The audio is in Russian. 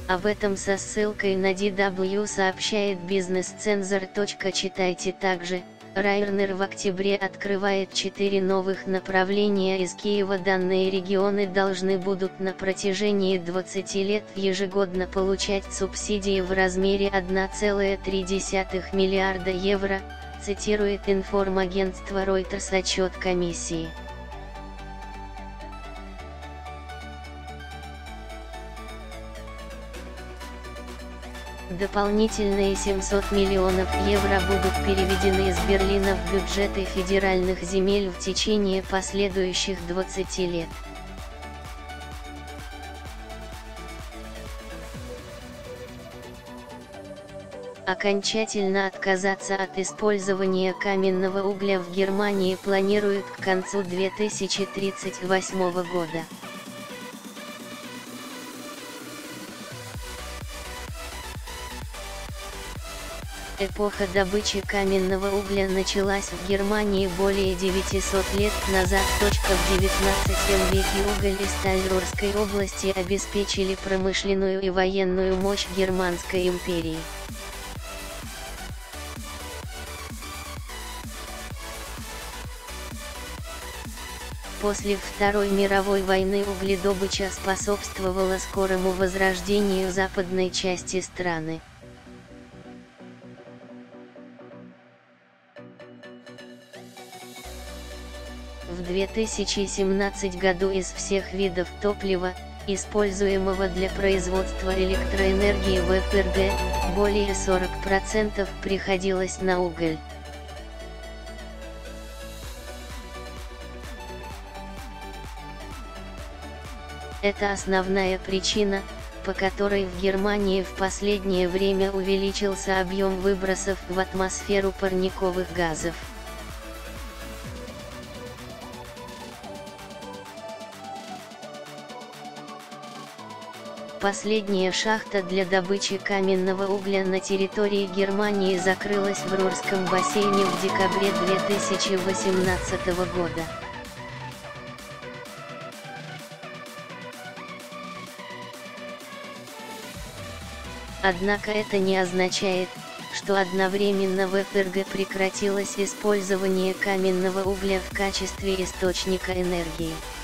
Об этом со ссылкой на DW сообщает Business-Censor. Читайте также. Ryanair в октябре открывает 4 новых направления из Киева. Данные регионы должны будут на протяжении 20 лет ежегодно получать субсидии в размере 1,3 миллиарда евро, цитирует информагентство Reuters отчет комиссии. Дополнительные 700 миллионов евро будут переведены из Берлина в бюджеты федеральных земель в течение последующих 20 лет. Окончательно отказаться от использования каменного угля в Германии планируют к концу 2038 года. Эпоха добычи каменного угля началась в Германии более 900 лет назад. В 19 веке уголь и сталь Рурской области обеспечили промышленную и военную мощь Германской империи. После Второй мировой войны угледобыча способствовала скорому возрождению западной части страны. В 2017 году из всех видов топлива, используемого для производства электроэнергии в ФРГ, более 40% приходилось на уголь. Это основная причина, по которой в Германии в последнее время увеличился объем выбросов в атмосферу парниковых газов. Последняя шахта для добычи каменного угля на территории Германии закрылась в Рурском бассейне в декабре 2018 года. Однако это не означает, что одновременно в ФРГ прекратилось использование каменного угля в качестве источника энергии.